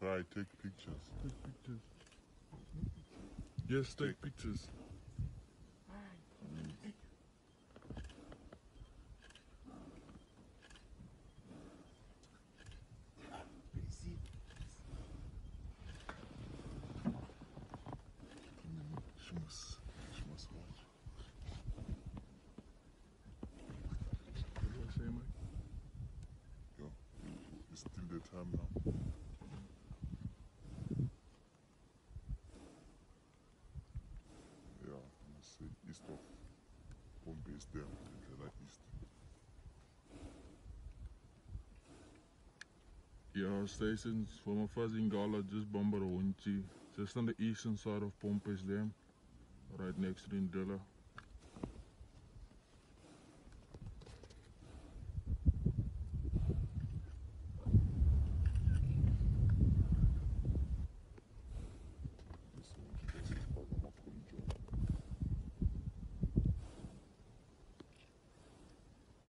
Right, take pictures. Take pictures. Yes, take pictures. She must watch. What do I say, Mike? Yo, it's still the time now. Yeah, I must say east of Pompey is there, like east. Yeah, stations for my first in Gala, just Bombarowinchi, just on the eastern side of Pompey's Dam, right next to Indilla.